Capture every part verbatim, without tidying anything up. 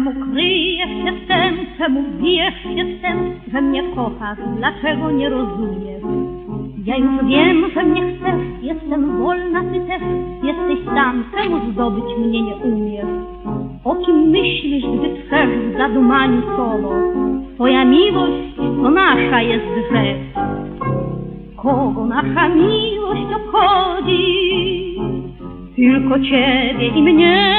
Czemu kryjesz się z tym, czemu bijesz się z tym, że mnie kochasz, dlaczego nie rozumiesz? Ja już wiem, że mnie chcesz, jestem wolna, ty też jesteś sam, czemu zdobyć mnie nie umiesz? O kim myślisz, gdy trzesz w zadumaniu solo? Twoja miłość to nasza jest rzecz. Kogo nasza miłość obchodzi? Tylko ciebie i mnie.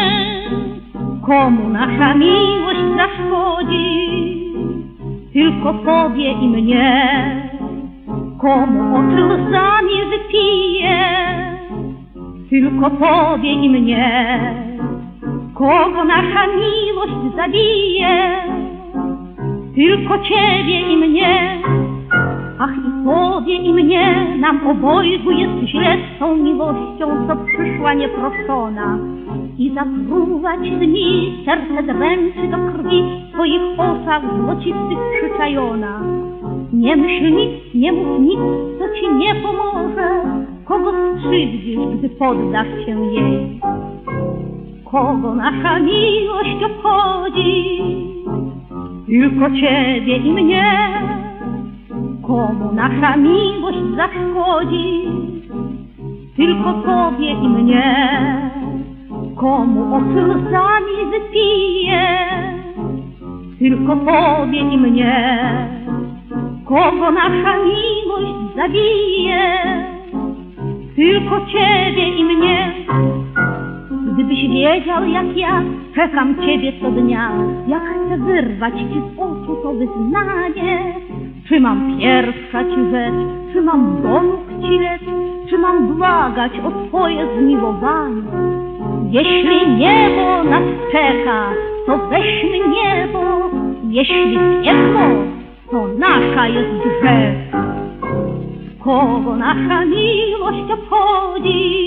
Komu nasza miłość zaszkodzi? Tylko tobie i mnie. Komu oczy łzami wypije? Tylko tobie i mnie. Kogo nasza miłość zabije? Tylko ciebie i mnie. Ach, i tobie i mnie, nam obojgu jest źle z tą miłością, co przyszła nieproszona. I zatruwać dni, serce dręczy do krwi, w twoich oczach złocistych przyczajona. Nie myśl nic, nie mów nic, co ci nie pomoże. Kogo skrzywdzisz, gdy poddasz się jej? Kogo nasza miłość obchodzi? Tylko ciebie i mnie. Komu nasza miłość zaszkodzi? Tylko tobie i mnie. Komu oczy łzami wypije? Tylko tobie i mnie. Kogo nasza miłość zabije? Tylko ciebie i mnie. Gdybyś wiedział jak ja czekam ciebie co dnia, jak chcę wyrwać ci z oczu to wyznanie. Czy mam pierskać rzecz, czy mam do nóg ci lec, czy mam błagać o twoje zmiłowanie? Jeśli niebo nas czeka, to weźmy niebo. Jeśli piekło, to nasza jest grzech. Kogo nasza miłość obchodzi?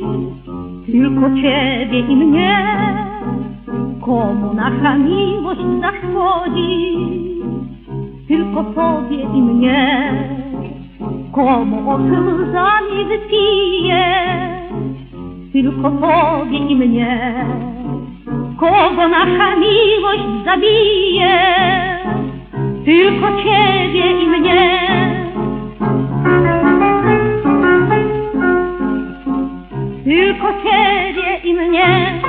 Tylko ciebie i mnie. Komu nasza miłość zaszkodzi? Tylko tobie i mnie. Komu oczy łzami wypije? Tylko tobie i mnie. Kogo nasza miłość zabije? Tylko ciebie i mnie. Tylko ciebie i mnie.